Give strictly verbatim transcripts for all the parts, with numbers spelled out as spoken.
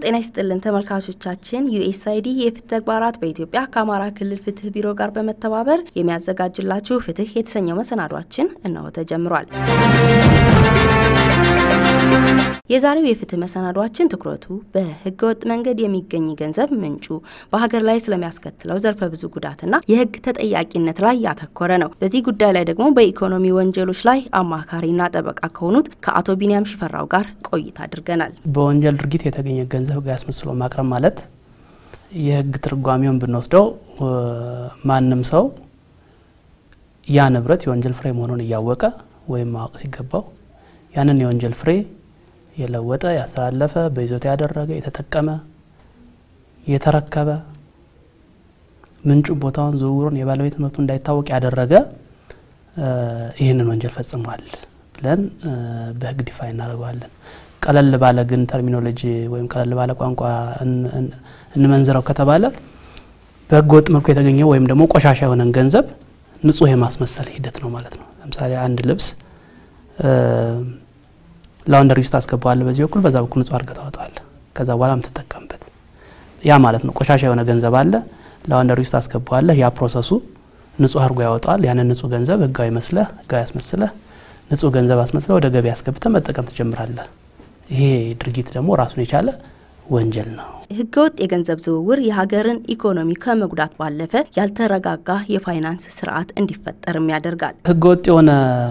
ጤና ይስጥልን ተመልካቾቻችን ዩኤስአይዲ የፍትህ ተግባራት በኢትዮጵያ ከአማራ ክልል ፍትህ ቢሮ ጋር በመተባበር የሚያዘጋጅላችሁ ፍትህ የተሰኘው መሰናዷችን እነሆ ተጀምሯል። የዛሬው የፍትህ መሰናዷችን ትኩረቱ በህገወጥ መንገድ የሚገኝ ገንዘብ ምንጩ በሀገር ላይ ስለሚያስከትለው ዘርፈ ብዙ ጉዳትና የህግ ተጠያቂነት ላይ ያተኮረ ነው። በዚህ ጉዳይ ላይ ደግሞ በኢኮኖሚ ወንጀሎች ላይ አማካሪና ጠበቃ ከሆኑት ከአቶ ቢኒያም ሽፈራው ጋር ቆይታ አድርገናል። በወንጀል ድርጊት የተገኘ ገንዘብ ጋር ያስመስሎ ማቅረብ ማለት የህግ ትርጓሜውን ብንወስደው ማንንም ሰው ያ ንብረት የወንጀል ፍሬ መሆኑን ያወቀ ወይም ማወቅ ሲገባው ያንን የወንጀል ፍሬ የለወጠ ያስተላለፈ በይዞታ ያደረገ የተጠቀመ የተረከበ ምንጩ ቦታውን ዝውውሩን የባለቤት መብቱ እንዳይታወቅ ያደረገ ይሄንን ወንጀል ፈጽሟል ብለን በህግ ዲፋይን እናደርጋለን። ቀለል ባለ ግን ተርሚኖሎጂ ወይም ቀለል ባለ ቋንቋ እንመንዝረው ከተባለ በህገወጥ መልኩ የተገኘ ወይም ደግሞ ቆሻሻ የሆነን ገንዘብ ንጹህ የማስመሰል ሂደት ነው ማለት ነው። ለምሳሌ አንድ ልብስ ላውንደሪ ውስጥ አስገባዋል በዚህ በኩል በዛ በኩል ንጹህ አድርገህ ታወጣዋለህ ከዛ በኋላም ተጠቀምበት ያ ማለት ነው። ቆሻሻ የሆነ ገንዘብ አለ ላውንደሪ ውስጥ አስገባዋል ያ ፕሮሰሱ ንጹህ አድርጎ ያወጣዋል ያንን ንጹህ ገንዘብ ህጋዊ መስለህ ህጋዊ ያስመስለህ ንጹህ ገንዘብ አስመስለህ ወደ ገበያ አስገብተህ መጠቀም ትጀምራለህ። ይሄ ድርጊት ደግሞ ራሱን የቻለ ወንጀል ነው። ህገወጥ የገንዘብ ዝውውር የሀገርን ኢኮኖሚ ከመጉዳት ባለፈ ያልተረጋጋ የፋይናንስ ስርዓት እንዲፈጠርም ያደርጋል። ህገወጥ የሆነ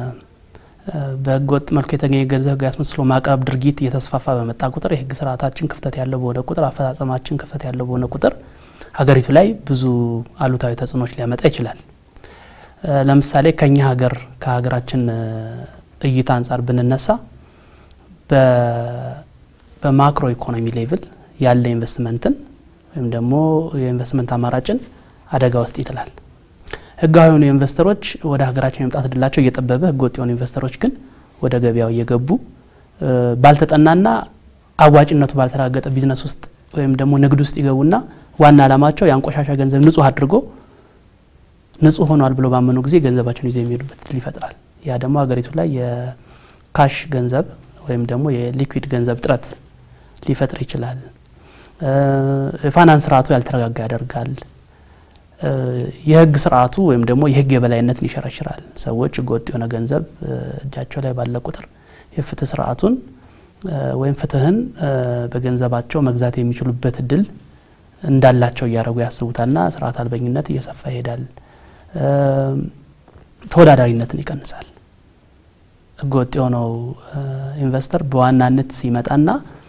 በህገወጥ መልኩ የተገኘ ገንዘብ ጋር ያስመስሎ ማቅረብ ድርጊት እየተስፋፋ በመጣ ቁጥር የህግ ስርዓታችን ክፍተት ያለው በሆነ ቁጥር አፈጻጸማችን ክፍተት ያለው በሆነ ቁጥር ሀገሪቱ ላይ ብዙ አሉታዊ ተጽዕኖች ሊያመጣ ይችላል። ለምሳሌ ከኛ ሀገር ከሀገራችን እይታ አንፃር ብንነሳ በ በማክሮ ኢኮኖሚ ሌቭል ያለ ኢንቨስትመንትን ወይም ደግሞ የኢንቨስትመንት አማራጭን አደጋ ውስጥ ይጥላል። ህጋዊ የሆኑ ኢንቨስተሮች ወደ ሀገራችን የመምጣት እድላቸው እየጠበበ ህገወጥ የሆኑ ኢንቨስተሮች ግን ወደ ገበያው እየገቡ ባልተጠናና አዋጭነቱ ባልተረጋገጠ ቢዝነስ ውስጥ ወይም ደግሞ ንግድ ውስጥ ይገቡና ዋና አላማቸው ያንቆሻሻ ገንዘብ ንጹህ አድርጎ ንጹህ ሆኗል ብሎ ባመኑ ጊዜ ገንዘባቸውን ይዘው የሚሄዱበት እድል ይፈጥራል። ያ ደግሞ ሀገሪቱ ላይ የካሽ ገንዘብ ወይም ደግሞ የሊኩዊድ ገንዘብ ጥረት ሊፈጥር ይችላል። የፋይናንስ ስርዓቱ ያልተረጋጋ ያደርጋል። የህግ ስርዓቱ ወይም ደግሞ የህግ የበላይነትን ይሸረሽራል። ሰዎች ህገወጥ የሆነ ገንዘብ እጃቸው ላይ ባለ ቁጥር የፍትህ ስርዓቱን ወይም ፍትህን በገንዘባቸው መግዛት የሚችሉበት እድል እንዳላቸው ያረጉ ያስቡታልና ስርዓት አልበኝነት እየሰፋ ይሄዳል። ተወዳዳሪነትን ይቀንሳል። ህገወጥ የሆነው ኢንቨስተር በዋናነት ሲመጣና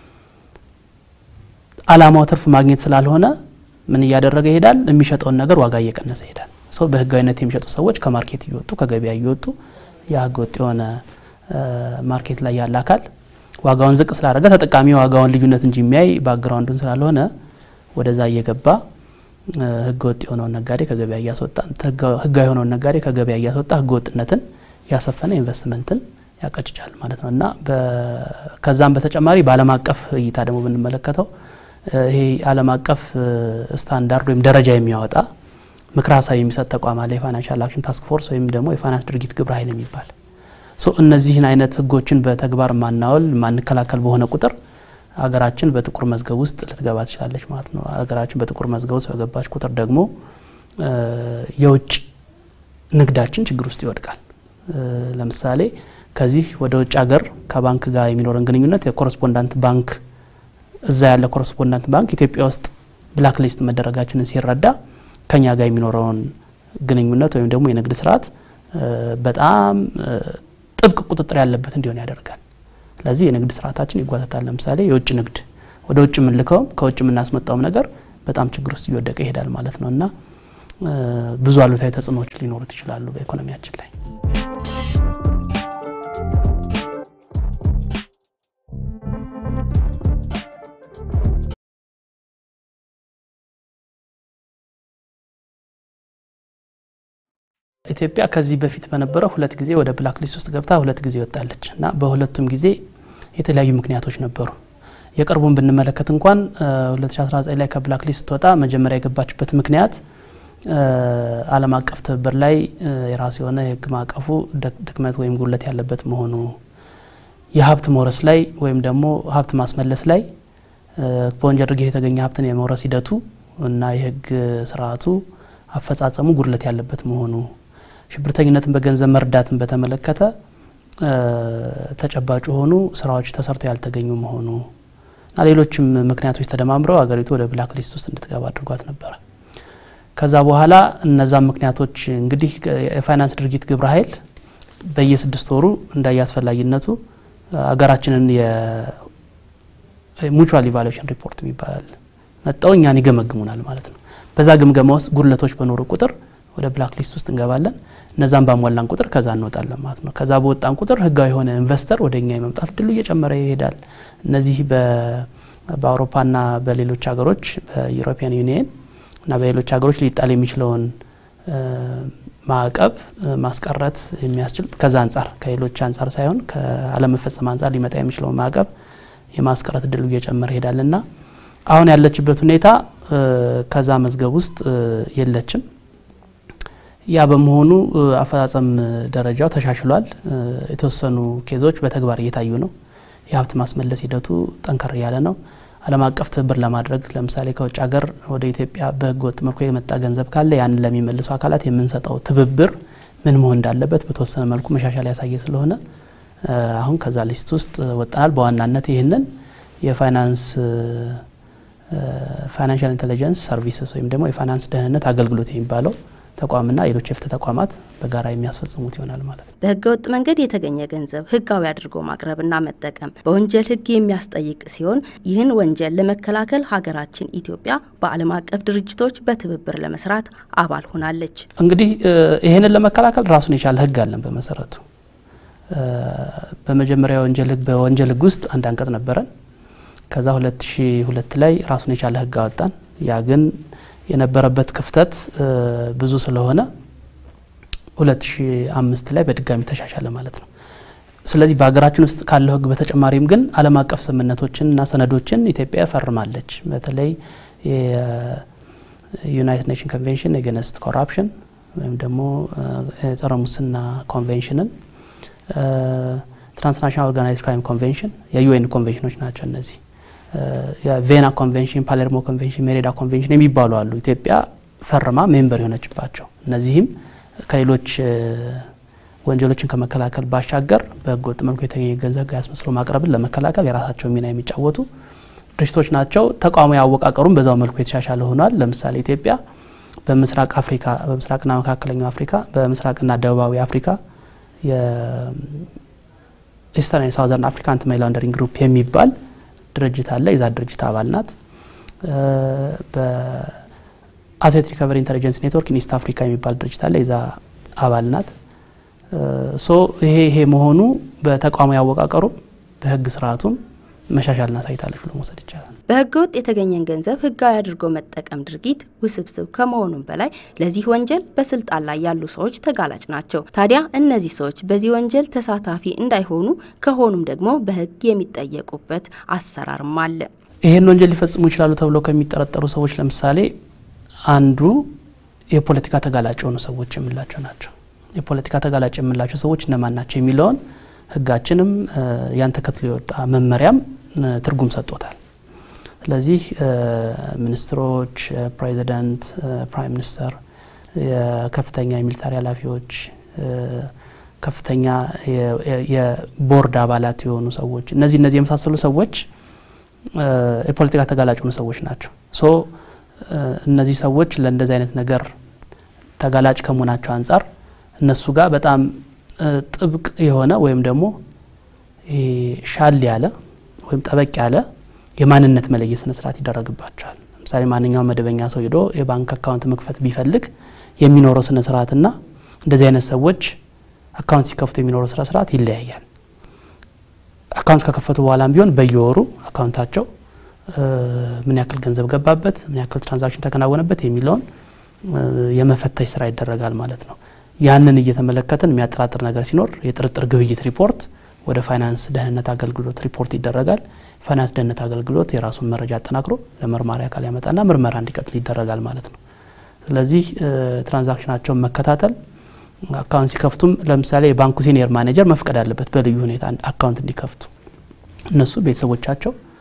አላማው ትርፍ ማግኘት ስላልሆነ ምን ያደረገ ይሄዳል የሚሸጠውን ነገር ዋጋ እየቀነሰ ይሄዳል። ሶ በህጋዊነት የሚሸጡ ሰዎች ከማርኬት ይወጡ ከገበያ ይወጡ ያ ህገወጥ የሆነ ማርኬት ላይ ያለ አካል ዋጋውን ዝቅ ስላደረገ ተጠቃሚው ዋጋውን ልዩነት እንጂ የሚያይ ባክግራውንዱን ስላልሆነ ወደዛ እየገባ ህገወጥ የሆነው ነጋዴ ከገበያ ያስወጣ ህጋዊ የሆነው ነጋዴ ከገበያ ያስወጣ ህገወጥነትን ያሰፈነ ኢንቨስትመንትን ያቀጭጫል ማለት ነውና ከዛም በተጨማሪ በአለም አቀፍ እይታ ደግሞ ብንመለከተው ይሄ ዓለም አቀፍ ስታንዳርድ ወይም ደረጃ የሚያወጣ ምክር ሀሳብ የሚሰጥ ተቋም አለ የፋይናንሻል አክሽን ታስክ ፎርስ ወይም ደግሞ የፋይናንስ ድርጊት ግብረ ኃይል የሚባል ሶ እነዚህን አይነት ህጎችን በተግባር ማናወል ማንከላከል በሆነ ቁጥር ሀገራችን በጥቁር መዝገብ ውስጥ ልትገባ ትችላለች ማለት ነው። ሀገራችን በጥቁር መዝገብ ውስጥ በገባች ቁጥር ደግሞ የውጭ ንግዳችን ችግር ውስጥ ይወድቃል። ለምሳሌ ከዚህ ወደ ውጭ ሀገር ከባንክ ጋር የሚኖረን ግንኙነት የኮረስፖንዳንት ባንክ እዛ ያለ ኮረስፖንዳንት ባንክ ኢትዮጵያ ውስጥ ብላክ ሊስት መደረጋችንን ሲረዳ ከኛ ጋር የሚኖረውን ግንኙነት ወይም ደግሞ የንግድ ስርዓት በጣም ጥብቅ ቁጥጥር ያለበት እንዲሆን ያደርጋል። ስለዚህ የንግድ ስርዓታችን ይጓተታል። ለምሳሌ የውጭ ንግድ ወደ ውጭ ምንልከው ከውጭ ምናስመጣው ነገር በጣም ችግር ውስጥ ይወደቀ ይሄዳል ማለት ነውና ብዙ አሉታዊ ተጽዕኖዎች ሊኖሩት ይችላሉ በኢኮኖሚያችን ላይ። ኢትዮጵያ ከዚህ በፊት በነበረው ሁለት ጊዜ ወደ ብላክ ሊስት ውስጥ ገብታ ሁለት ጊዜ ወጣለችና በሁለቱም ጊዜ የተለያዩ ምክንያቶች ነበሩ። የቀርቡን ብንመለከት እንኳን ሁለት ሺህ አስራ ዘጠኝ ላይ ከብላክ ሊስት ወጣ መጀመሪያ የገባችበት ምክንያት ዓለም አቀፍ ትብብር ላይ የራስ የሆነ የህግ ማዕቀፉ ድክመት ወይም ጉድለት ያለበት መሆኑ የሀብት ሞረስ ላይ ወይም ደግሞ ሀብት ማስመለስ ላይ በወንጀል ድርጊት የተገኘ ሀብትን የመውረስ ሂደቱ እና የህግ ስርዓቱ አፈጻጸሙ ጉድለት ያለበት መሆኑ ሽብርተኝነትን በገንዘብ መርዳትን በተመለከተ ተጨባጭ ሆኑ ስራዎች ተሰርተው ያልተገኙ መሆኑ እና ሌሎችም ምክንያቶች ተደማምረው አገሪቱ ወደ ብላክ ሊስት ውስጥ እንድትገባ አድርጓት ነበር። ከዛ በኋላ እነዛ ምክንያቶች እንግዲህ የፋይናንስ ድርጊት ግብረ ኃይል በየስድስት ወሩ እንዳያስፈልጊነቱ አገራችንን የሙቹዋል ኢቫሉዌሽን ሪፖርት የሚባል መጣው እኛን ይገመግሙናል ማለት ነው። በዛ ግምገማ ውስጥ ጉድለቶች በኖሩ ቁጥር ወደ ብላክ ሊስት ውስጥ እንገባለን። እነዛን ባሟላን ቁጥር ከዛ እንወጣለን ማለት ነው። ከዛ በወጣን ቁጥር ህጋዊ የሆነ ኢንቨስተር ወደኛ የመምጣት እድሉ እየጨመረ ይሄዳል። እነዚህ በአውሮፓና በሌሎች ሀገሮች በዩሮፒያን ዩኒየን እና በሌሎች ሀገሮች ሊጣል የሚችለውን ማዕቀብ ማስቀረት የሚያስችል ከዛ አንፃር ከሌሎች አንፃር ሳይሆን ከዓለም መፈጸም አንፃር ሊመጣ የሚችለውን ማዕቀብ የማስቀረት እድሉ እየጨመረ ይሄዳልና አሁን ያለችበት ሁኔታ ከዛ መዝገብ ውስጥ የለችም። ያ በመሆኑ አፈጻጸም ደረጃው ተሻሽሏል። የተወሰኑ ኬዞች በተግባር እየታዩ ነው። የሀብት ማስመለስ ሂደቱ ጠንከር ያለ ነው። ዓለም አቀፍ ትብብር ለማድረግ ለምሳሌ ከውጭ ሀገር ወደ ኢትዮጵያ በህገወጥ መልኩ የመጣ ገንዘብ ካለ ያን ለሚመልሱ አካላት የምንሰጠው ትብብር ምን መሆን እንዳለበት በተወሰነ መልኩ መሻሻል ያሳየ ስለሆነ አሁን ከዛ ሊስት ውስጥ ወጣናል። በዋናነት ይሄንን የፋይናንስ ፋይናንሻል ኢንተለጀንስ ሰርቪስስ ወይም ደግሞ የፋይናንስ ደህንነት አገልግሎት የሚባለው ተቋምና ሌሎች የፍትህ ተቋማት በጋራ የሚያስፈጽሙት ይሆናል ማለት ነው። በህገወጥ መንገድ የተገኘ ገንዘብ ህጋዊ አድርጎ ማቅረብና መጠቀም በወንጀል ህግ የሚያስጠይቅ ሲሆን ይህን ወንጀል ለመከላከል ሀገራችን ኢትዮጵያ በዓለም አቀፍ ድርጅቶች በትብብር ለመስራት አባል ሆናለች። እንግዲህ ይሄንን ለመከላከል ራሱን የቻለ ህግ አለን። በመሰረቱ በመጀመሪያው ወንጀል ህግ በወንጀል ህግ ውስጥ አንድ አንቀጽ ነበረን። ከዛ ሁለት ሺህ ሁለት ላይ ራሱን የቻለ ህግ አወጣን። ያ ግን የነበረበት ክፍተት ብዙ ስለሆነ ሁለት ሺህ አምስት ላይ በድጋሚ ተሻሻለ ማለት ነው። ስለዚህ በሀገራችን ውስጥ ካለው ህግ በተጨማሪም ግን ዓለም አቀፍ ስምምነቶችን እና ሰነዶችን ኢትዮጵያ ፈርማለች። በተለይ የዩናይትድ ኔሽን ኮንቬንሽን አጌንስት ኮራፕሽን ወይም ደግሞ ጸረ ሙስና ኮንቬንሽንን ትራንስናሽናል ኦርጋናይዝድ ክራይም ኮንቬንሽን የዩኤን ኮንቬንሽኖች ናቸው እነዚህ። የቬና ኮንቬንሽን፣ ፓሌርሞ ኮንቬንሽን፣ ሜሪዳ ኮንቬንሽን የሚባሉ አሉ። ኢትዮጵያ ፈርማ ሜምበር የሆነችባቸው እነዚህም ከሌሎች ወንጀሎችን ከመከላከል ባሻገር በህገወጥ መልኩ የተገኘ ገንዘብ ያስመስሎ ማቅረብን ለመከላከል የራሳቸው ሚና የሚጫወቱ ድርጅቶች ናቸው። ተቋማዊ አወቃቀሩም በዛው መልኩ የተሻሻለ ሆኗል። ለምሳሌ ኢትዮጵያ በምስራቅ አፍሪካ በምስራቅና መካከለኛው አፍሪካ በምስራቅና ደቡባዊ አፍሪካ የኢስተርን ሳውዘርን አፍሪካ አንቲ ማኒ ላንደሪንግ ግሩፕ የሚባል ድርጅት አለ። የዛ ድርጅት አባል ናት። በአሴት ሪከቨሪ ኢንተለጀንስ ኔትወርክ ኢን ኢስት አፍሪካ የሚባል ድርጅት አለ። የዛ አባል ናት። ሶ ይሄ ይሄ መሆኑ በተቋማዊ አወቃቀሩ በህግ ስርዓቱም መሻሻልና ሳይታለች ብሎ መውሰድ ይቻላል። በህገ ወጥ የተገኘን ገንዘብ ህጋዊ አድርጎ መጠቀም ድርጊት ውስብስብ ከመሆኑም በላይ ለዚህ ወንጀል በስልጣን ላይ ያሉ ሰዎች ተጋላጭ ናቸው። ታዲያ እነዚህ ሰዎች በዚህ ወንጀል ተሳታፊ እንዳይሆኑ ከሆኑም ደግሞ በህግ የሚጠየቁበት አሰራርም አለ። ይሄን ወንጀል ሊፈጽሙ ይችላሉ ተብለው ከሚጠረጠሩ ሰዎች ለምሳሌ አንዱ የፖለቲካ ተጋላጭ የሆኑ ሰዎች የምንላቸው ናቸው። የፖለቲካ ተጋላጭ የምንላቸው ሰዎች እነማን ናቸው የሚለውን ህጋችንም ያን ተከትሎ የወጣ መመሪያም ትርጉም ሰጥቶታል። ስለዚህ ሚኒስትሮች፣ ፕሬዚዳንት፣ ፕራይም ሚኒስተር፣ የከፍተኛ የሚሊታሪ ኃላፊዎች፣ ከፍተኛ የቦርድ አባላት የሆኑ ሰዎች እነዚህ እነዚህ የመሳሰሉ ሰዎች የፖለቲካ ተጋላጭ የሆኑ ሰዎች ናቸው። ሶ እነዚህ ሰዎች ለእንደዚህ አይነት ነገር ተጋላጭ ከመሆናቸው አንፃር እነሱ ጋር በጣም ጥብቅ የሆነ ወይም ደግሞ ሻል ያለ ወይም ጠበቅ ያለ የማንነት መለየት ስነ ስርዓት ይደረግባቸዋል። ለምሳሌ ማንኛውም መደበኛ ሰው ሄዶ የባንክ አካውንት መክፈት ቢፈልግ የሚኖረው ስነ ስርዓትና እንደዚህ አይነት ሰዎች አካውንት ሲከፍቱ የሚኖረው ስነ ስርዓት ይለያያል። አካውንት ከከፈቱ በኋላም ቢሆን በየወሩ አካውንታቸው ምን ያክል ገንዘብ ገባበት፣ ምን ያክል ትራንዛክሽን ተከናወነበት የሚለውን የመፈተሽ ስራ ይደረጋል ማለት ነው። ያንን እየተመለከተን የሚያጠራጥር ነገር ሲኖር የጥርጥር ግብይት ሪፖርት ወደ ፋይናንስ ደህንነት አገልግሎት ሪፖርት ይደረጋል። ፋይናንስ ደህንነት አገልግሎት የራሱን መረጃ አጠናክሮ ለመርማሪ አካል ያመጣና ምርመራ እንዲቀጥል ይደረጋል ማለት ነው። ስለዚህ ትራንዛክሽናቸውን መከታተል አካውንት ሲከፍቱም ለምሳሌ የባንኩ ሲኒየር ማኔጀር መፍቀድ አለበት በልዩ ሁኔታ አካውንት እንዲከፍቱ። እነሱ ቤተሰቦቻቸው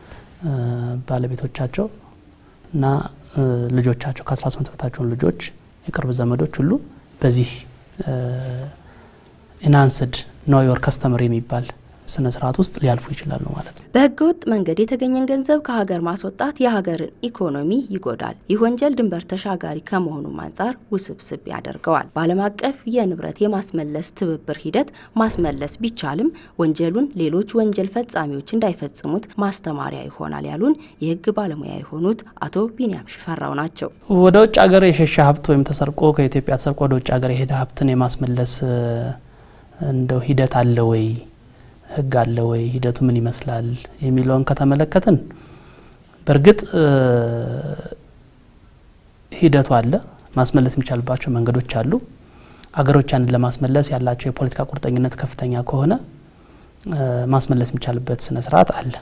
ባለቤቶቻቸው እና ልጆቻቸው ከ18 በታቸው ልጆች የቅርብ ዘመዶች ሁሉ በዚህ ኢናንስድ ኖ ዮር ከስተመር የሚባል ስነ ስርዓት ውስጥ ሊያልፉ ይችላሉ ማለት ነው። በህገወጥ መንገድ የተገኘን ገንዘብ ከሀገር ማስወጣት የሀገርን ኢኮኖሚ ይጎዳል። ይህ ወንጀል ድንበር ተሻጋሪ ከመሆኑም አንፃር ውስብስብ ያደርገዋል። በዓለም አቀፍ የንብረት የማስመለስ ትብብር ሂደት ማስመለስ ቢቻልም ወንጀሉን ሌሎች ወንጀል ፈጻሚዎች እንዳይፈጽሙት ማስተማሪያ ይሆናል ያሉን የህግ ባለሙያ የሆኑት አቶ ቢኒያም ሽፈራው ናቸው። ወደ ውጭ ሀገር የሸሸ ሀብት ወይም ተሰርቆ ከኢትዮጵያ ተሰርቆ ወደ ውጭ ሀገር የሄደ ሀብትን የማስመለስ እንደው ሂደት አለ ወይ ህግ አለ ወይ ሂደቱ ምን ይመስላል የሚለውን ከተመለከትን በርግጥ ሂደቱ አለ ማስመለስ የሚቻልባቸው መንገዶች አሉ። አገሮችን ለማስመለስ ያላቸው የፖለቲካ ቁርጠኝነት ከፍተኛ ከሆነ ማስመለስ የሚቻልበት ስነ ስርዓት አለ።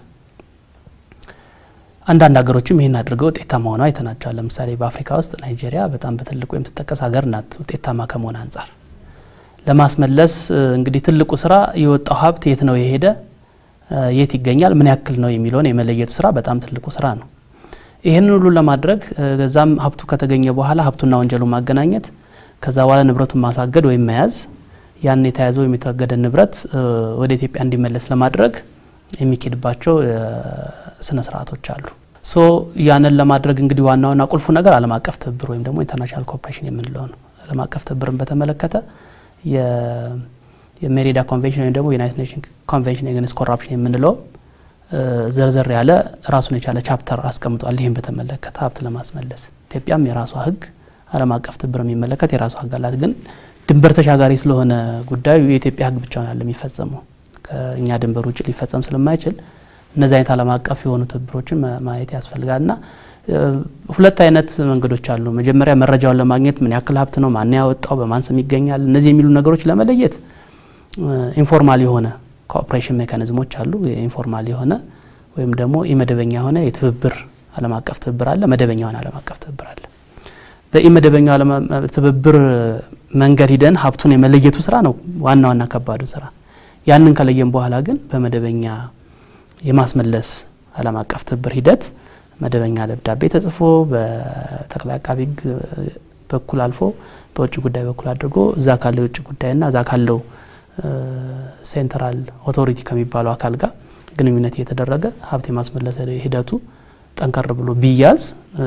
አንዳንድ ሀገሮችም ይሄን አድርገው ውጤታማ ሆነው አይተናቸዋል። ለምሳሌ በአፍሪካ ውስጥ ናይጄሪያ በጣም በትልቁ የምትጠቀስ ሀገር ናት ውጤታማ ከመሆን አንፃር። ለማስመለስ እንግዲህ ትልቁ ስራ የወጣው ሀብት የት ነው የሄደ የት ይገኛል ምን ያክል ነው የሚለውን የመለየቱ ስራ በጣም ትልቁ ስራ ነው። ይሄንን ሁሉ ለማድረግ ገዛም ሀብቱ ከተገኘ በኋላ ሀብቱና ወንጀሉ ማገናኘት ከዛ በኋላ ንብረቱን ማሳገድ ወይም መያዝ ያን የተያዘው የሚታገደ ንብረት ወደ ኢትዮጵያ እንዲመለስ ለማድረግ የሚኪድባቸው ስነ ስርዓቶች አሉ። ሶ ያንን ለማድረግ እንግዲህ ዋናውና ቁልፉ ነገር ዓለም አቀፍ ትብብር ወይም ደግሞ ኢንተርናሽናል ኮኦፐሬሽን የምንለው ነው። ዓለም አቀፍ ትብብርን በተመለከተ የ የሜሪዳ ኮንቬንሽን ወይም ደግሞ ዩናይትድ ኔሽንስ ኮንቬንሽን አገይንስት ኮራፕሽን የምንለው ዘርዘር ያለ ራሱን የቻለ ቻፕተር አስቀምጧል። ይሄን በተመለከተ ሀብት ለማስመለስ ኢትዮጵያም የራሷ ህግ ዓለም አቀፍ ትብብር የሚመለከት የራሷ ህግ አላት። ግን ድንበር ተሻጋሪ ስለሆነ ጉዳዩ የኢትዮጵያ ህግ ብቻ ነው የሚፈጸመው ከኛ ድንበር ውጭ ሊፈጸም ስለማይችል እነዚህ አይነት ዓለም አቀፍ የሆኑ ትብብሮችን ማየት ያስፈልጋልና ሁለት አይነት መንገዶች አሉ። መጀመሪያ መረጃውን ለማግኘት ምን ያክል ሀብት ነው ማን ያወጣው በማን ስም ይገኛል እነዚህ የሚሉ ነገሮች ለመለየት ኢንፎርማል የሆነ ኮኦፐሬሽን ሜካኒዝሞች አሉ። ኢንፎርማል የሆነ ወይም ደግሞ ኢመደበኛ የሆነ የትብብር ዓለም አቀፍ ትብብር አለ መደበኛ የሆነ ዓለም አቀፍ ትብብር አለ። በኢመደበኛ ዓለም ትብብር መንገድ ሂደን ሀብቱን የመለየቱ ስራ ነው ዋና ዋና ከባዱ ስራ። ያንን ከለየን በኋላ ግን በመደበኛ የማስመለስ ዓለም አቀፍ ትብብር ሂደት መደበኛ ደብዳቤ ተጽፎ በተክላይ አቃቢ ህግ በኩል አልፎ በውጭ ጉዳይ በኩል አድርጎ እዛ ካለው ውጭ ጉዳይና እዛ ካለው ሴንትራል ኦቶሪቲ ከሚባለው አካል ጋር ግንኙነት እየተደረገ ሀብት የማስመለስ ሂደቱ ጠንከር ብሎ ቢያዝ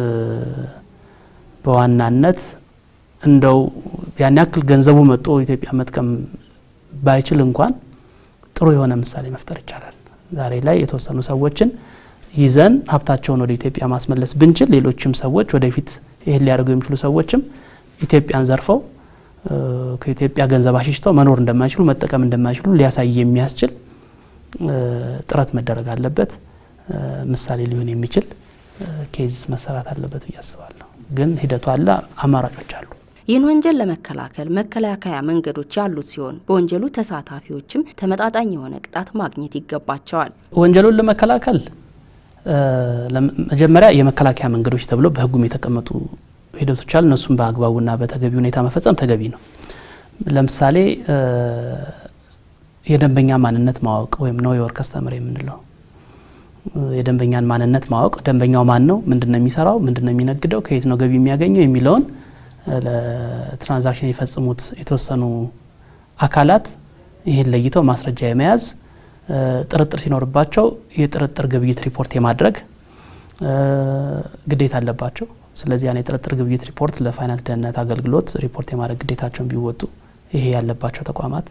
በዋናነት እንደው ያን ያክል ገንዘቡ መጥቶ ኢትዮጵያ መጥቀም ባይችል እንኳን ጥሩ የሆነ ምሳሌ መፍጠር ይቻላል። ዛሬ ላይ የተወሰኑ ሰዎችን ይዘን ሀብታቸውን ወደ ኢትዮጵያ ማስመለስ ብንችል ሌሎችም ሰዎች ወደፊት ይሄን ሊያደርጉ የሚችሉ ሰዎችም ኢትዮጵያን ዘርፈው ከኢትዮጵያ ገንዘብ አሽሽተው መኖር እንደማይችሉ መጠቀም እንደማይችሉ ሊያሳይ የሚያስችል ጥረት መደረግ አለበት። ምሳሌ ሊሆን የሚችል ኬዝ መሰራት አለበት ያስባለሁ። ግን ሂደቱ አለ አማራጮች አሉ። ይህን ወንጀል ለመከላከል መከላከያ መንገዶች ያሉት ሲሆን በወንጀሉ ተሳታፊዎችም ተመጣጣኝ የሆነ ቅጣት ማግኘት ይገባቸዋል። ወንጀሉን ለመከላከል መጀመሪያ የመከላከያ መንገዶች ተብሎ በህጉም የተቀመጡ ሂደቶች አሉ። እነሱም በአግባቡና በተገቢ ሁኔታ መፈጸም ተገቢ ነው። ለምሳሌ የደንበኛ ማንነት ማወቅ ወይም ኖ ዮር ከስተመር የምንለው የደንበኛን ማንነት ማወቅ ደንበኛው ማን ነው ምንድነው የሚሰራው ምንድነው የሚነግደው ከየት ነው ገቢ የሚያገኘው የሚለውን ለትራንዛክሽን ይፈጽሙት የተወሰኑ አካላት ይሄን ለይተው ማስረጃ የመያዝ ጥርጥር ሲኖርባቸው የጥርጥር ግብይት ሪፖርት የማድረግ ግዴታ አለባቸው። ስለዚህ ያኔ ጥርጥር ግብይት ሪፖርት ለፋይናንስ ደህንነት አገልግሎት ሪፖርት የማድረግ ግዴታቸውን ቢወጡ ይሄ ያለባቸው ተቋማት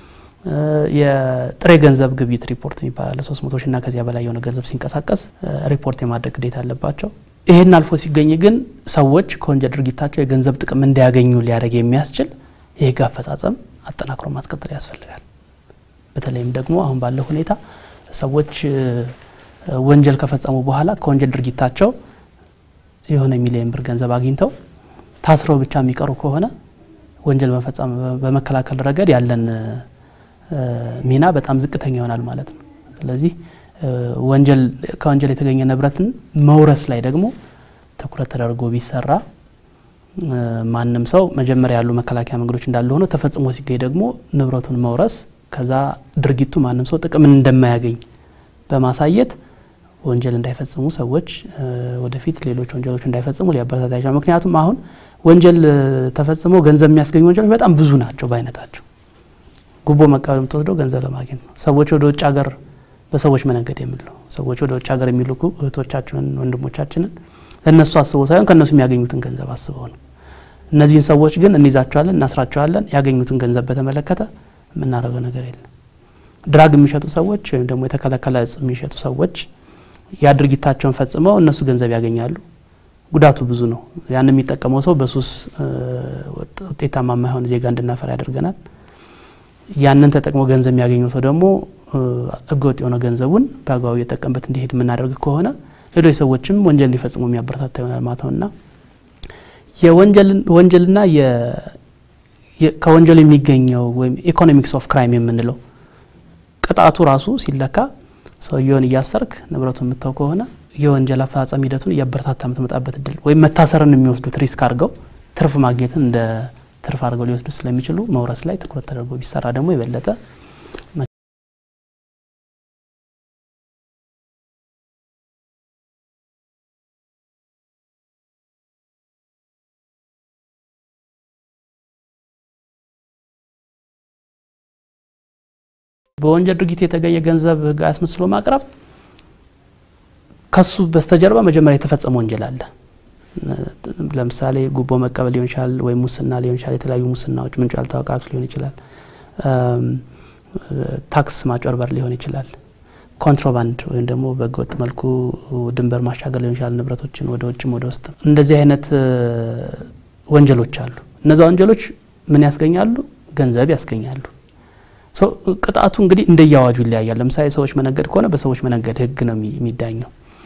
የጥሬ ገንዘብ ግብይት ሪፖርት የሚባል ሶስት መቶ ሺህ እና ከዚያ በላይ የሆነ ገንዘብ ሲንቀሳቀስ ሪፖርት የማድረግ ግዴታ አለባቸው። ይሄን አልፎ ሲገኝ ግን ሰዎች ከወንጀል ድርጊታቸው የገንዘብ ጥቅም እንዲያገኙ ሊያደርግ የሚያስችል የህግ አፈጻጸም አጠናክሮ ማስቀጠል ያስፈልጋል። በተለይም ደግሞ አሁን ባለው ሁኔታ ሰዎች ወንጀል ከፈጸሙ በኋላ ከወንጀል ድርጊታቸው የሆነ ሚሊዮን ብር ገንዘብ አግኝተው ታስረው ብቻ የሚቀሩ ከሆነ ወንጀል መፈጸም በመከላከል ረገድ ያለን ሚና በጣም ዝቅተኛ ይሆናል ማለት ነው። ስለዚህ ወንጀል ከወንጀል የተገኘ ንብረትን መውረስ ላይ ደግሞ ትኩረት ተደርጎ ቢሰራ ማንንም ሰው መጀመሪያ ያሉ መከላከያ መንገዶች እንዳሉ ሆኖ ተፈጽሞ ሲገኝ ደግሞ ንብረቱን መውረስ ከዛ ድርጊቱ ማንንም ሰው ጥቅም እንደማያገኝ በማሳየት ወንጀል እንዳይፈጽሙ ሰዎች ወደፊት ሌሎች ወንጀሎች እንዳይፈጽሙ ሊያበረታታ ይችላል። ምክንያቱም አሁን ወንጀል ተፈጽሞ ገንዘብ የሚያስገኙ ወንጀሎች በጣም ብዙ ናቸው ባይነታቸው። ጉቦ መቀበል የምትወስደው ገንዘብ ለማግኘት ነው። ሰዎች ወደ ውጭ ሀገር በሰዎች መነገድ የሚለው ሰዎች ወደ ውጭ ሀገር የሚልኩ እህቶቻችንን ወንድሞቻችንን ለነሱ አስበው ሳይሆን ከነሱ የሚያገኙትን ገንዘብ አስበው ነው። እነዚህን ሰዎች ግን እንይዛቸዋለን፣ እናስራቸዋለን። ያገኙትን ገንዘብ በተመለከተ ምናረገው ነገር የለም። ድራግ የሚሸጡ ሰዎች ወይም ደግሞ የተከለከለ እጽ የሚሸጡ ሰዎች ያድርጊታቸውን ፈጽመው እነሱ ገንዘብ ያገኛሉ። ጉዳቱ ብዙ ነው። ያን የሚጠቀመው ሰው በሱስ ውጤታማ የማይሆን ዜጋ እንድናፈራ ያደርገናል። ያንን ተጠቅሞ ገንዘብ የሚያገኘው ሰው ደግሞ ህገወጥ የሆነ ገንዘቡን በአግባቡ እየተጠቀመበት እንዲሄድ የምናደርግ ከሆነ ሌሎች ሰዎችም ወንጀል ሊፈጽሙ የሚያበረታታ ይሆናል ማለት ነውና የወንጀል ወንጀልና የ ከወንጀል የሚገኘው ወይም ኢኮኖሚክስ ኦፍ ክራይም የምንለው ቅጣቱ ራሱ ሲለካ ሰውየውን እያሰርክ ንብረቱን የምታው ከሆነ የወንጀል አፈጻጸም ሂደቱን እያበረታታ የምትመጣበት እድል ወይም መታሰርን የሚወስዱት ሪስክ አድርገው ትርፍ ማግኘትን እንደ ትርፍ አድርገው ሊወስዱ ስለሚችሉ መውረስ ላይ ትኩረት ተደርጎ ቢሰራ ደግሞ ይበለጠ በወንጀል ድርጊት የተገኘ ገንዘብ ህግ አስመስሎ ማቅረብ ከሱ በስተጀርባ መጀመሪያ የተፈጸመ ወንጀል አለ። ለምሳሌ ጉቦ መቀበል ሊሆን ይችላል ወይ ሙስና ሊሆን ይችላል። የተለያዩ ሙስናዎች ምንጭ ያልታወቃት ሊሆን ይችላል። ታክስ ማጭበርበር ሊሆን ይችላል። ኮንትሮባንድ ወይም ደግሞ በህገወጥ መልኩ ድንበር ማሻገር ሊሆን ይችላል። ንብረቶችን ወደ ውጭም ወደ ውስጥ እንደዚህ አይነት ወንጀሎች አሉ። እነዛ ወንጀሎች ምን ያስገኛሉ? ገንዘብ ያስገኛሉ። ሶ ቅጣቱ እንግዲህ እንደያዋጁ ይለያያል። ለምሳሌ ሰዎች መነገድ ከሆነ በሰዎች መነገድ ህግ ነው የሚዳኘው።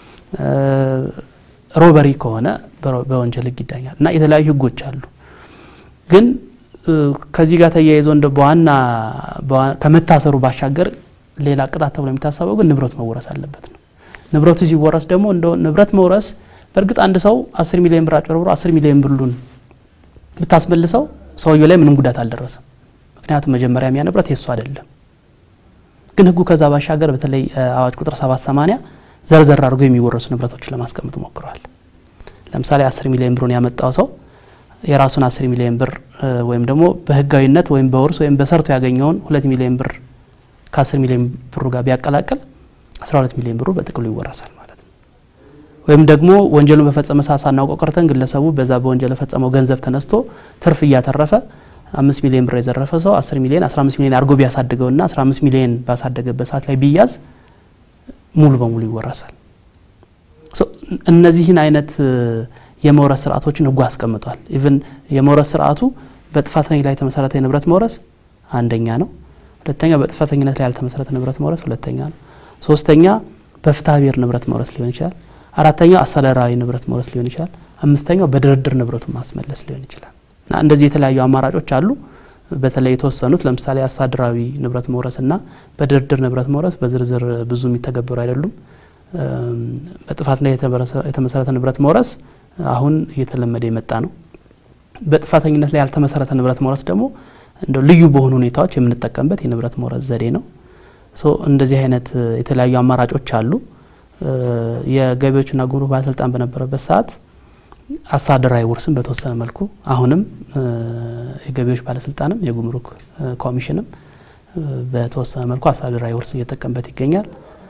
ሮበሪ ከሆነ በወንጀል ህግ ይዳኛል እና የተለያዩ ህጎች አሉ። ግን ከዚህ ጋር ተያይዞ እንደ በዋና ከመታሰሩ ባሻገር ሌላ ቅጣት ተብሎ የሚታሰበው ግን ንብረት መወረስ አለበት ነው። ንብረቱ ሲወረስ ደግሞ እንደ ንብረት መወረስ በእርግጥ አንድ ሰው አስር ሚሊዮን ብር አጭበርብሮ አስር ሚሊዮን ብሩን ብታስመልሰው ሰውየው ላይ ምንም ጉዳት አልደረሰም። ምክንያቱም መጀመሪያ የሚያነብረት የሱ አይደለም። ግን ህጉ ከዛ ባሻገር በተለይ አዋጅ ቁጥር ሰባት ሰማንያ ዘርዘር አድርጎ የሚወረሱ ንብረቶችን ለማስቀመጥ ሞክሯል። ለምሳሌ አስር ሚሊዮን ብሩን ያመጣው ሰው የራሱን አስር ሚሊዮን ብር ወይም ደግሞ በህጋዊነት ወይም በወርስ ወይም በሰርቶ ያገኘውን ሁለት ሚሊዮን ብር ከ10 ሚሊዮን ብር ጋር ቢያቀላቅል አስራ ሁለት ሚሊዮን ብሩ በጥቅሉ ይወረሳል ማለት ነው። ወይም ደግሞ ወንጀሉን በፈጸመ ሳሳና ቆቀርተን ግለሰቡ በዛ በወንጀል ፈጸመው ገንዘብ ተነስቶ ትርፍ እያተረፈ አምስት ሚሊዮን ብር የዘረፈ ሰው አስር ሚሊዮን አስራ አምስት ሚሊዮን አርጎ ቢያሳድገውና አስራ አምስት ሚሊዮን ባሳደገበት ሰዓት ላይ ቢያዝ ሙሉ በሙሉ ይወረሳል። ሶ እነዚህን አይነት የመውረስ ስርዓቶችን ህጉ አስቀምጧል። ኢቭን የመውረስ ስርዓቱ በጥፋተኛ ላይ ተመሰረተ ንብረት መውረስ አንደኛ ነው። ሁለተኛ በጥፋተኝነት ላይ ያልተመሰረተ ንብረት መውረስ ሁለተኛ ነው። ሶስተኛ በፍትሐ ብሔር ንብረት መውረስ ሊሆን ይችላል። አራተኛው አስተዳደራዊ ንብረት መውረስ ሊሆን ይችላል። አምስተኛው በድርድር ንብረቱን ማስመለስ ሊሆን ይችላል። እና እንደዚህ የተለያዩ አማራጮች አሉ። በተለይ የተወሰኑት ለምሳሌ አስተዳደራዊ ንብረት መውረስና በድርድር ንብረት መውረስ በዝርዝር ብዙ የሚተገበሩ አይደሉም። በጥፋት ላይ የተመሰረተ ንብረት መውረስ አሁን እየተለመደ የመጣ ነው። በጥፋተኝነት ላይ ያልተመሰረተ ንብረት መውረስ ደግሞ እንደ ልዩ በሆኑ ሁኔታዎች የምንጠቀምበት የንብረት መውረስ ዘዴ ነው። ሶ እንደዚህ አይነት የተለያዩ አማራጮች አሉ። የገቢዎችና ጉምሩክ ባለስልጣን በነበረበት ሰዓት አስተዳደራዊ ውርስን በተወሰነ መልኩ አሁንም የገቢዎች ባለስልጣንም የጉምሩክ ኮሚሽንም በተወሰነ መልኩ አስተዳደራዊ ውርስ እየተጠቀመበት ይገኛል።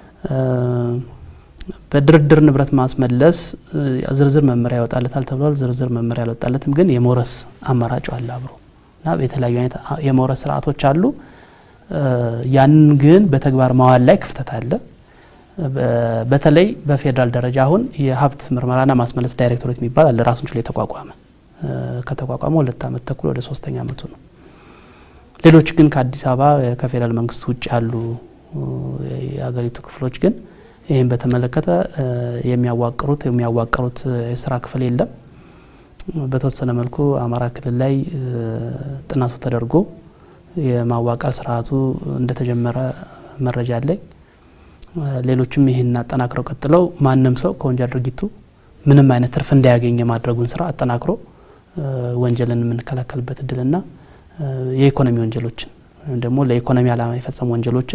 በድርድር ንብረት ማስመለስ ዝርዝር መመሪያ ያወጣለታል ተብሏል። ዝርዝር መመሪያ ያወጣለትም ግን የመውረስ አማራጭ አለ አብሮ እና በተለያዩ አይነት የመውረስ ስርዓቶች አሉ። ያን ግን በተግባር ማዋል ላይ ክፍተት አለ። በተለይ በፌደራል ደረጃ አሁን የሀብት ምርመራና ማስመለስ ዳይሬክቶሬት የሚባል አለ ራሱን ችሎ የተቋቋመ ከተቋቋመ ሁለት አመት ተኩል ወደ ሶስተኛ አመቱ ነው። ሌሎች ግን ከአዲስ አበባ ከፌደራል መንግስት ውጭ ያሉ የሀገሪቱ ክፍሎች ግን ይሄን በተመለከተ የሚያዋቅሩት የሚያዋቅሩት የስራ ክፍል የለም። በተወሰነ መልኩ አማራ ክልል ላይ ጥናቱ ተደርጎ የማዋቀር ስርዓቱ እንደተጀመረ መረጃ አለኝ። ሌሎችም ይሄን አጠናክረው ቀጥለው ማንንም ሰው ከወንጀል ድርጊቱ ምንም አይነት ትርፍ እንዳያገኝ ማድረጉን ስራ አጠናክሮ ወንጀልን የምንከላከልበት እድልና የኢኮኖሚ ወንጀሎችን ወይም ደግሞ ለኢኮኖሚ ዓላማ የፈጸሙ ወንጀሎችን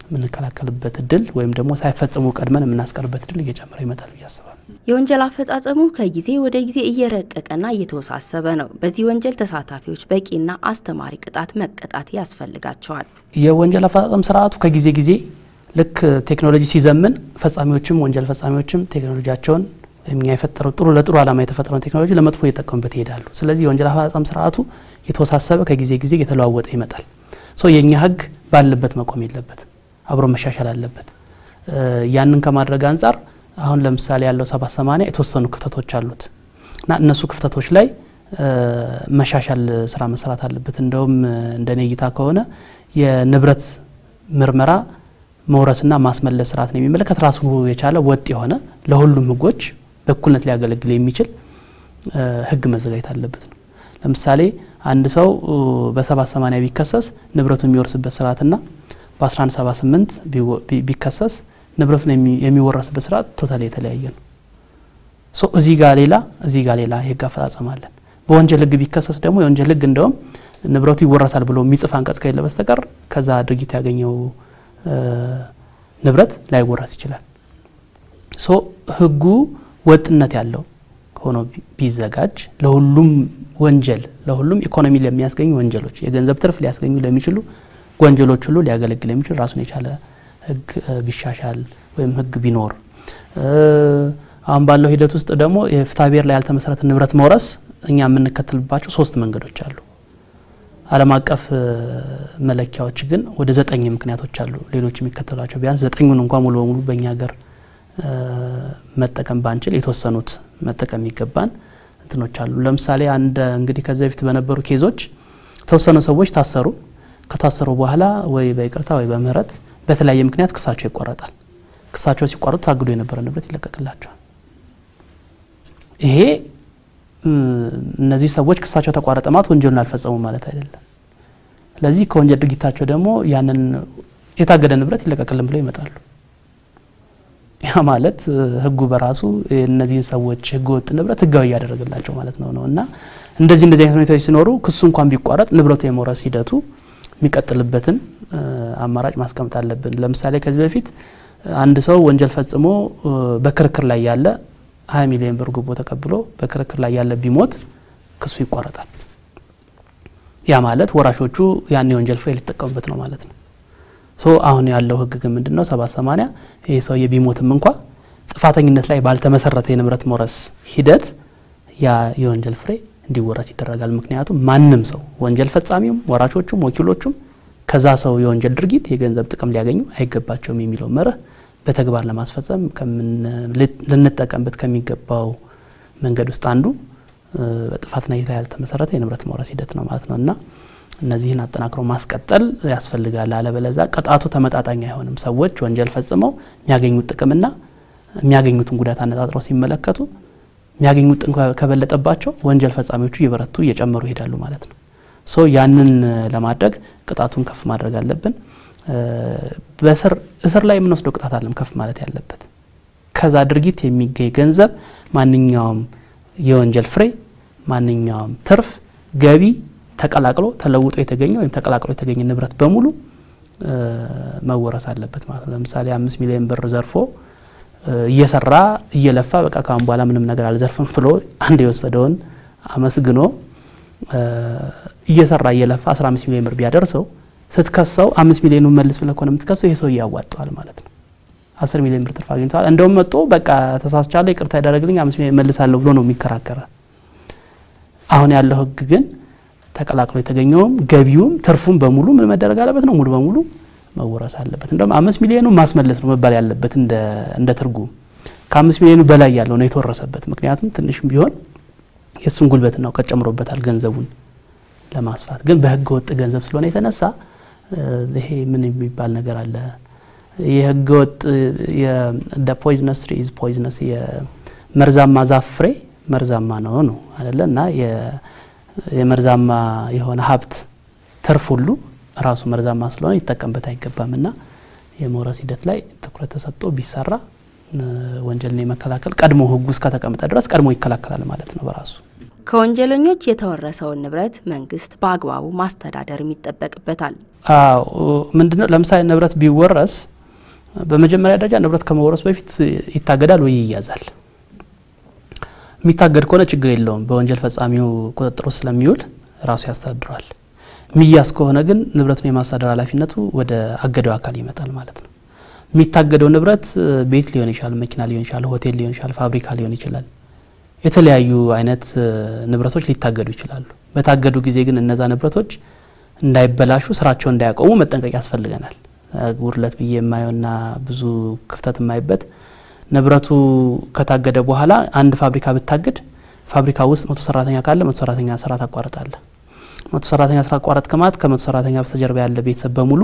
ምንከላከልበት እድል ወይም ደግሞ ሳይፈጽሙ ቀድመን ምናስቀርበት እድል እየጨመረ ይመጣል ያስባል። የወንጀል አፈጻጸሙ ከጊዜ ወደ ጊዜ እየረቀቀና እየተወሳሰበ ነው። በዚህ ወንጀል ተሳታፊዎች በቂና አስተማሪ ቅጣት መቀጣት ያስፈልጋቸዋል። የወንጀል አፈጻጸም ስርዓቱ ከጊዜ ጊዜ ልክ ቴክኖሎጂ ሲዘምን ፈጻሚዎችም ወንጀል ፈጻሚዎችም ቴክኖሎጂያቸውን እኛ የፈጠረው ጥሩ ለጥሩ ዓላማ የተፈጠረው ቴክኖሎጂ ለመጥፎ እየተጠቀሙበት ይሄዳሉ። ስለዚህ የወንጀል አፈጻጸም ስርዓቱ የተወሳሰበ ከጊዜ ጊዜ እየተለዋወጠ ይመጣል። ሶ የኛ ህግ ባለበት መቆም የለበት አብሮ መሻሻል አለበት። ያንን ከማድረግ አንፃር አሁን ለምሳሌ ያለው ሰባት ሰማንያ የተወሰኑ ክፍተቶች አሉት እና እነሱ ክፍተቶች ላይ መሻሻል ስራ መስራት አለበት። እንደውም እንደኔ እይታ ከሆነ የንብረት ምርመራ መውረስና ማስመለስ ስርዓት ነው የሚመለከት ራሱ የቻለ ወጥ የሆነ ለሁሉም ህጎች በእኩልነት ሊያገለግል የሚችል ህግ መዘጋጀት አለበት ነው። ለምሳሌ አንድ ሰው በሰባት ሰማንያ ቢከሰስ ንብረቱን የሚወርስበት ስርዓትና በአስራ አንድ ሰባ ስምንት ቢከሰስ ንብረቱን የሚወርስበት ስርዓት ቶታሊ የተለያየ ነው። ሶ እዚህ ጋር ሌላ እዚህ ጋር ሌላ የህግ አፈጻጸም አለ። በወንጀል ህግ ቢከሰስ ደግሞ የወንጀል ህግ እንደውም ንብረቱ ይወረሳል ብሎ የሚጽፍ አንቀጽ ከሌለ በስተቀር ከዛ ድርጊት ያገኘው ንብረት ላይወረስ ይችላል። ሶ ህጉ ወጥነት ያለው ሆኖ ቢዘጋጅ ለሁሉም ወንጀል ለሁሉም ኢኮኖሚ ለሚያስገኙ ወንጀሎች የገንዘብ ትርፍ ሊያስገኙ ለሚችሉ ወንጀሎች ሁሉ ሊያገለግል የሚችል ራሱን የቻለ ህግ ቢሻሻል ወይም ህግ ቢኖር አሁን ባለው ሂደት ውስጥ ደግሞ የፍትሐ ብሔር ላይ ያልተመሰረተ ንብረት መውረስ እኛ የምንከተልባቸው ሶስት መንገዶች አሉ። ዓለም አቀፍ መለኪያዎች ግን ወደ ዘጠኝ ምክንያቶች አሉ ሌሎች የሚከተሏቸው ቢያንስ ዘጠኙን እንኳን ሙሉ በሙሉ በእኛ ሀገር መጠቀም ባንችል የተወሰኑት መጠቀም ይገባን እንትኖች አሉ። ለምሳሌ አንድ እንግዲህ ከዚህ በፊት በነበሩ ኬዞች ተወሰኑ ሰዎች ታሰሩ ከታሰሩ በኋላ ወይ በይቅርታ ወይ በምህረት በተለያየ ምክንያት ክሳቸው ይቆረጣል። ክሳቸው ሲቆረጥ ታግዶ የነበረ ንብረት ይለቀቅላቸዋል። ይሄ እነዚህ ሰዎች ክሳቸው ተቋረጠ ማለት ወንጀልን አልፈጸሙ ማለት አይደለም። ስለዚህ ከወንጀል ድርጊታቸው ደግሞ ያንን የታገደ ንብረት ይለቀቅልን ብለው ይመጣሉ። ያ ማለት ህጉ በራሱ እነዚህ ሰዎች ህገወጥ ንብረት ህጋዊ ያደረገላቸው ማለት ነው ነውና እንደዚህ እንደዚህ አይነት ሁኔታዎች ሲኖሩ ክሱ እንኳን ቢቋረጥ ንብረቱ የመውረስ ሂደቱ የሚቀጥልበትን አማራጭ ማስቀመጥ አለብን። ለምሳሌ ከዚህ በፊት አንድ ሰው ወንጀል ፈጽሞ በክርክር ላይ ያለ ሀያ ሚሊዮን ብር ጉቦ ተቀብሎ በክርክር ላይ ያለ ቢሞት ክሱ ይቋረጣል። ያ ማለት ወራሾቹ ያን የወንጀል ፍሬ ሊጠቀሙበት ነው ማለት ነው። ሶ አሁን ያለው ህግ ግን ምንድነው ሰባት ሰማንያ ይሄ ሰው የቢሞትም እንኳን ጥፋተኝነት ላይ ባልተመሰረተ የንብረት መውረስ ሂደት ያ የወንጀል ፍሬ እንዲወረስ ይደረጋል። ምክንያቱም ማንም ሰው ወንጀል ፈጻሚውም ወራሾቹም ወኪሎቹም ከዛ ሰው የወንጀል ድርጊት የገንዘብ ጥቅም ሊያገኙ አይገባቸውም የሚለው መርህ በተግባር ለማስፈጸም ከምን ልንጠቀምበት ከሚገባው መንገድ ውስጥ አንዱ በጥፋት ላይ ያልተመሰረተ የንብረት መውረስ ሂደት ነው ማለት ነውና እነዚህን አጠናክሮ ማስቀጠል ያስፈልጋል። አለበለዛ ቅጣቱ ተመጣጣኝ አይሆንም። ሰዎች ወንጀል ፈጽመው የሚያገኙት ጥቅምና የሚያገኙትን ጉዳት አነጣጥረው ሲመለከቱ የሚያገኙት ጥቅም ከበለጠባቸው ወንጀል ፈጻሚዎቹ እየበረቱ እየጨመሩ ይሄዳሉ ማለት ነው። ሶ ያንን ለማድረግ ቅጣቱን ከፍ ማድረግ አለብን። በስር እስር ላይ የምንወስደው ቅጣት አለም ከፍ ማለት ያለበት ከዛ ድርጊት የሚገኝ ገንዘብ ማንኛውም የወንጀል ፍሬ ማንኛውም ትርፍ ገቢ ተቀላቅሎ ተለውጦ የተገኘ ወይም ተቀላቅሎ የተገኘ ንብረት በሙሉ መወረስ አለበት ማለት ነው። ለምሳሌ አምስት ሚሊዮን ብር ዘርፎ እየሰራ እየለፋ በቃ ካም በኋላ ምንም ነገር አልዘርፈም ብሎ አንድ የወሰደውን አመስግኖ እየሰራ እየለፋ አስራ አምስት ሚሊዮን ብር ቢያደርሰው ስትከሰው አምስት ሚሊዮን መልስ ብለ ኮነ የምትከሰው ይሄ ሰው ያዋጣዋል ማለት ነው። አስር ሚሊዮን ብር ትርፍ አግኝቷል እንደውም መጥቶ በቃ ተሳስቻለሁ ይቅርታ ያደረግልኝ አምስት ሚሊዮን መልሳለሁ ብሎ ነው የሚከራከረ። አሁን ያለው ህግ ግን ተቀላቅሎ የተገኘው ገቢውም ትርፉም በሙሉ ምን መደረግ አለበት ነው ሙሉ በሙሉ መወረስ አለበት። እንደውም አምስት ሚሊዮን ማስመለስ ነው መባል ያለበት እንደ እንደ ትርጉም ከአምስት ሚሊዮን በላይ ያለው ነው የተወረሰበት። ምክንያቱም ትንሽም ቢሆን የሱን ጉልበት ነው ከጨምሮበታል ገንዘቡን ለማስፋት። ግን በህገ ወጥ ገንዘብ ስለሆነ የተነሳ ይሄ ምን የሚባል ነገር አለ የህገ ወጥ የደ ፖይዝነስ ትሪ ኢዝ ፖይዝነስ የመርዛማ ዛፍ ፍሬ መርዛማ ነው ነው አይደለና የመርዛማ የሆነ ሀብት ትርፍ ሁሉ ራሱ መርዛማ ስለሆነ ይተከምበት አይገባምና የመውረስ ሂደት ላይ ትኩረት ተሰጥቶ ቢሰራ ወንጀልን የመከላከል ቀድሞ ህጉ እስከ ተቀመጠ ድረስ ቀድሞ ይከላከላል ማለት ነው በራሱ። ከወንጀለኞች የተወረሰውን ንብረት መንግስት በአግባቡ ማስተዳደር የሚጠበቅበታል። አዎ ምንድነው ለምሳሌ ንብረት ቢወረስ በመጀመሪያ ደረጃ ንብረት ከመወረስ በፊት ይታገዳል ወይ ይያዛል። የሚታገድ ከሆነ ችግር የለውም በወንጀል ፈጻሚው ቁጥጥር ውስጥ ስለሚውል ራሱ ያስተዳድራል። ሚያስ ከሆነ ግን ንብረቱን የማስተዳደር ኃላፊነቱ ወደ አገደው አካል ይመጣል ማለት ነው። የሚታገደው ንብረት ቤት ሊሆን ይችላል፣ መኪና ሊሆን ይችላል፣ ሆቴል ሊሆን ይችላል፣ ፋብሪካ ሊሆን ይችላል። የተለያዩ አይነት ንብረቶች ሊታገዱ ይችላሉ። በታገዱ ጊዜ ግን እነዛ ንብረቶች እንዳይበላሹ ስራቸውን እንዳያቆሙ መጠንቀቅ ያስፈልገናል። ጉርለት ብዬ የማየውና ብዙ ክፍተት የማይበት ንብረቱ ከታገደ በኋላ አንድ ፋብሪካ ብታገድ ፋብሪካ ውስጥ መቶ ሰራተኛ ካለ መቶ ሰራተኛ ስራ ታቋርጣለ። መቶ ሰራተኛ ስራ አቋረጥ ከማት ከመቶ ሰራተኛ በስተጀርባ ያለ ቤተሰብ በሙሉ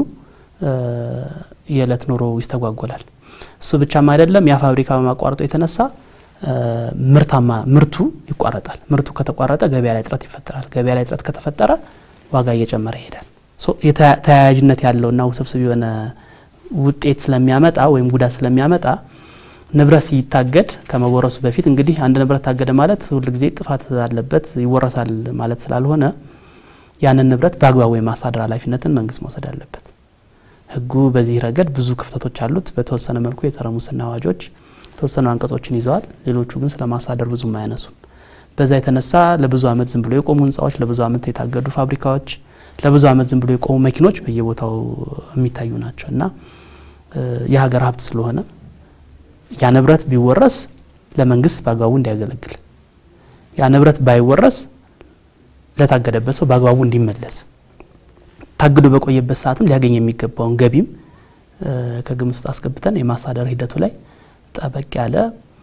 የለት ኑሮ ይስተጓጎላል። እሱ ብቻም አይደለም ያ ፋብሪካ በማቋረጡ የተነሳ ምርታማ ምርቱ ይቋረጣል። ምርቱ ከተቋረጠ ገበያ ላይ እጥረት ይፈጠራል። ገበያ ላይ እጥረት ከተፈጠረ ዋጋ እየጨመረ ይሄዳል። ሶ የተያያዥነት ያለውና ውስብስብ የሆነ ውጤት ስለሚያመጣ ወይም ጉዳት ስለሚያመጣ ንብረት ሲታገድ ከመወረሱ በፊት እንግዲህ አንድ ንብረት ታገደ ማለት ሁሉ ጊዜ ጥፋት አለበት ይወረሳል ማለት ስላልሆነ ያንን ንብረት በአግባቡ የማስተዳደር ኃላፊነትን መንግስት መውሰድ አለበት። ህጉ በዚህ ረገድ ብዙ ክፍተቶች አሉት። በተወሰነ መልኩ የጸረ ሙስና አዋጆች ተወሰኑ አንቀጾችን ይዘዋል። ሌሎቹ ግን ስለማስተዳደር ብዙም አያነሱም። በዛ የተነሳ ለብዙ አመት ዝም ብሎ የቆሙ ህንጻዎች፣ ለብዙ አመት የታገዱ ፋብሪካዎች፣ ለብዙ አመት ዝም ብሎ የቆሙ መኪኖች በየቦታው የሚታዩ ናቸውና የሀገር ሀብት ስለሆነ ያ ንብረት ቢወረስ ለመንግስት በአግባቡ እንዲያገለግል ያ ንብረት ባይወረስ ለታገደበት ሰው በአግባቡ እንዲመለስ ታግዶ በቆየበት ሰዓትም ሊያገኝ የሚገባውን ገቢም ከግምት ውስጥ አስገብተን የማስተዳደር ሂደቱ ላይ ጠበቅ ያለ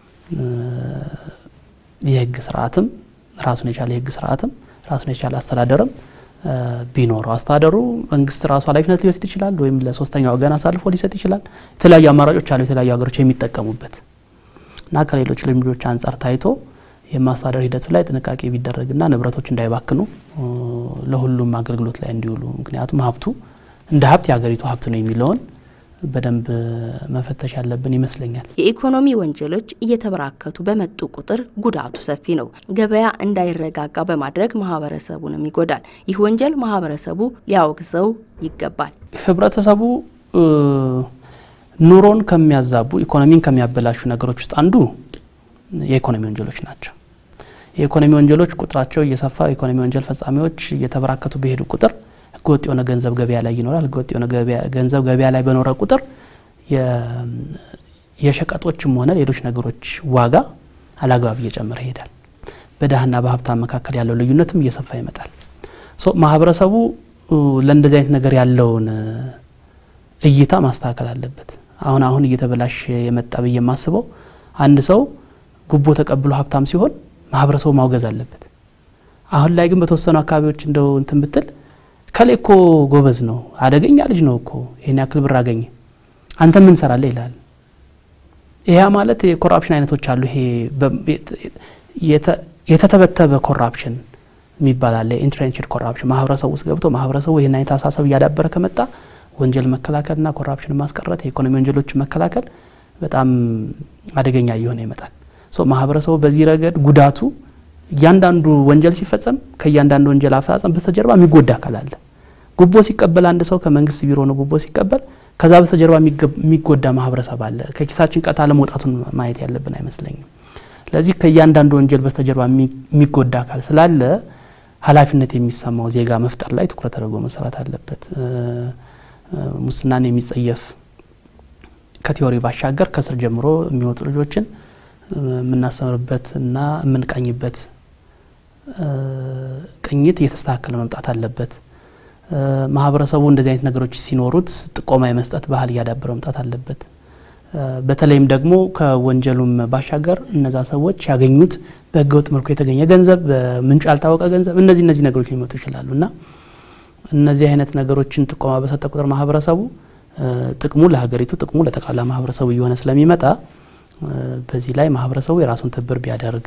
የህግ ስርዓትም ራሱን የቻለ የህግ ስርዓትም ራሱን የቻለ አስተዳደርም ቢኖረው አስተዳደሩ መንግስት ራሱ ኃላፊነት ሊወስድ ይችላል ወይም ለሶስተኛ ወገን አሳልፎ ሊሰጥ ይችላል። የተለያዩ አማራጮች አሉ የተለያዩ ሀገሮች የሚጠቀሙበት እና ከሌሎች ልምዶች አንፃር ታይቶ የማስተዳደር ሂደቱ ላይ ጥንቃቄ ቢደረግና ንብረቶች እንዳይባክኑ ለሁሉም አገልግሎት ላይ እንዲውሉ ምክንያቱም ሀብቱ እንደ ሀብት የሀገሪቱ ሀብት ነው የሚለውን በደንብ መፈተሽ ያለብን ይመስለኛል። የኢኮኖሚ ወንጀሎች እየተበራከቱ በመጡ ቁጥር ጉዳቱ ሰፊ ነው። ገበያ እንዳይረጋጋ በማድረግ ማህበረሰቡንም ይጎዳል። ይህ ወንጀል ማህበረሰቡ ሊያወግዘው ይገባል። ህብረተሰቡ ኑሮን ከሚያዛቡ ኢኮኖሚን ከሚያበላሹ ነገሮች ውስጥ አንዱ የኢኮኖሚ ወንጀሎች ናቸው። የኢኮኖሚ ወንጀሎች ቁጥራቸው እየሰፋ ኢኮኖሚ ወንጀል ፈጻሚዎች እየተበራከቱ በሄዱ ቁጥር ህገወጥ የሆነ ገንዘብ ገበያ ላይ ይኖራል። ህገወጥ የሆነ ገበያ ገንዘብ ገበያ ላይ በኖረ ቁጥር የሸቀጦችም ሆነ ሌሎች ነገሮች ዋጋ አላግባብ እየጨመረ ይሄዳል። በደሃና በሀብታም መካከል ያለው ልዩነትም እየሰፋ ይመጣል። ሶ ማህበረሰቡ ለእንደዚህ አይነት ነገር ያለውን እይታ ማስተካከል አለበት። አሁን አሁን እየተበላሽ የመጣ በየማስበው አንድ ሰው ጉቦ ተቀብሎ ሀብታም ሲሆን ማህበረሰቡ ማውገዝ አለበት። አሁን ላይ ግን በተወሰኑ አካባቢዎች እንደው እንትን ብትል ከሌኮ ጎበዝ ነው አደገኛ ልጅ ነው እኮ ይሄን ያክል ብር አገኘ አንተ ምን ሰራለህ ይላል። ይሄ ማለት የኮራፕሽን አይነቶች አሉ። ይሄ የተተበተበ ኮራፕሽን የሚባል አለ። ኢንትሬንችድ ኮራፕሽን ማህበረሰቡ ውስጥ ገብቶ ማህበረሰቡ ይሄን አይነት አሳሰብ ያዳበረ ከመጣ ወንጀል መከላከልና ኮራፕሽን ማስቀረት የኢኮኖሚ ወንጀሎች መከላከል በጣም አደገኛ እየሆነ ይመጣል። ሶ ማህበረሰቡ በዚህ ረገድ ጉዳቱ ያንዳንዱ ወንጀል ሲፈጸም ከያንዳንዱ ወንጀል አፈጻጸም በስተጀርባ የሚጎዳ አካል አለ። ጉቦ ሲቀበል አንድ ሰው ከመንግስት ቢሮ ነው ጉቦ ሲቀበል ከዛ በስተጀርባ የሚጎዳ ማህበረሰብ አለ። ከኪሳችን ቀጣ ለመውጣቱን ማየት ያለብን አይመስለኝም። ለዚህ ከያንዳንዱ ወንጀል በስተጀርባ የሚጎዳ አካል ስላለ ኃላፊነት የሚሰማው ዜጋ መፍጠር ላይ ትኩረት ተደርጎ መሰራት አለበት። ሙስናን የሚጸየፍ ከቲዮሪ ባሻገር ከስር ጀምሮ የሚወጡ ልጆችን ምናስተምርበትና ምንቃኝበት ቅኝት እየተስተካከለ መምጣት አለበት። ማህበረሰቡ እንደዚህ አይነት ነገሮች ሲኖሩት ጥቆማ የመስጠት ባህል ያዳብረው መምጣት አለበት። በተለይም ደግሞ ከወንጀሉም ባሻገር እነዛ ሰዎች ያገኙት በህገወጥ መልኩ የተገኘ ገንዘብ ምንጩ ያልታወቀ ገንዘብ እነዚህ እነዚህ ነገሮች ሊመጡ ይችላሉና እነዚህ አይነት ነገሮችን ጥቆማ በሰጠ ቁጥር ማህበረሰቡ ጥቅሙ ለሀገሪቱ ጥቅሙ ለተቃላ ማህበረሰቡ ይሆነ ስለሚመጣ በዚህ ላይ ማህበረሰቡ የራሱን ትብብር ቢያደርግ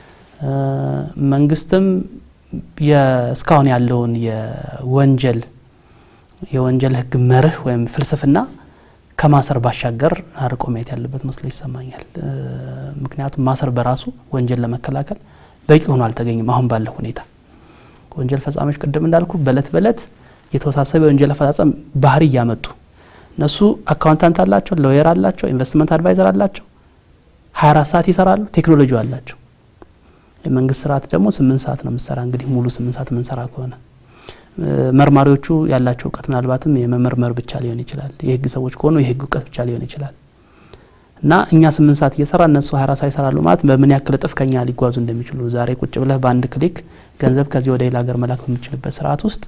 መንግስትም የስካውን ያለውን የወንጀል የወንጀል ህግ መርህ ወይም ፍልስፍና ከማሰር ባሻገር አርቆ ማየት ያለበት መስሎ ይሰማኛል። ምክንያቱም ማሰር በራሱ ወንጀል ለመከላከል በቂ ሆኖ አልተገኘም አሁን ባለው ሁኔታ ወንጀል ፈጻሚዎች ቅድም እንዳልኩ በለት በለት የተወሳሰበ ወንጀል አፈጻጸም ባህሪ ያመጡ እነሱ አካውንታንት አላቸው ሎየር አላቸው ኢንቨስትመንት አድቫይዘር አላቸው ሃያ አራት ሰዓት ይሰራሉ ቴክኖሎጂ አላቸው የመንግስት ስርዓት ደግሞ ስምንት ሰዓት ነው መስራ እንግዲህ ሙሉ ስምንት ሰዓት መንሰራ ከሆነ መርማሪዎቹ ያላቸው እውቀት ምናልባትም የመመርመር ብቻ ሊሆን ይችላል የህግ ሰዎች ከሆኑ የህግ እውቀት ብቻ ሊሆን ይችላል እና እኛ ስምንት ሰዓት እየሰራ እነሱ ሃያ አራት ሰዓት ይሰራሉ ማለት በምን ያክል ጥፍ ከኛ ሊጓዙ እንደሚችሉ ዛሬ ቁጭ ብለህ በአንድ ክሊክ ገንዘብ ከዚህ ወደ ሌላ ሀገር መላክ በሚችልበት ስርዓት ውስጥ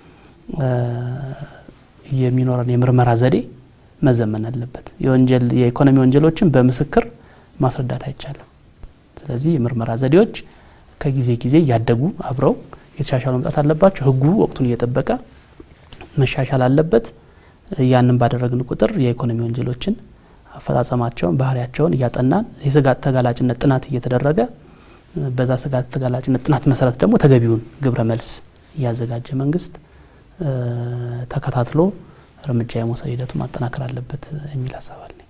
የሚኖረን የምርመራ ዘዴ መዘመን አለበት የወንጀል የኢኮኖሚ ወንጀሎችን በምስክር ማስረዳት አይቻልም ስለዚህ የምርመራ ዘዴዎች ከጊዜ ጊዜ ያደጉ አብረው የተሻሻሉ መጣት አለባቸው ህጉ ወቅቱን እየተጠበቀ መሻሻል አለበት ያንን ባደረግን ቁጥር የኢኮኖሚ ወንጀሎችን አፈጻጸማቸውን ባህሪያቸውን ያጠናን የስጋት ተጋላጭነት ጥናት እየተደረገ በዛ ስጋት ተጋላጭነት ጥናት መሰረት ደግሞ ተገቢውን ግብረ መልስ ያዘጋጀ መንግስት ተከታትሎ እርምጃ የመውሰድ ሂደቱን ማጠናከር አለበት የሚል ሐሳብ አለ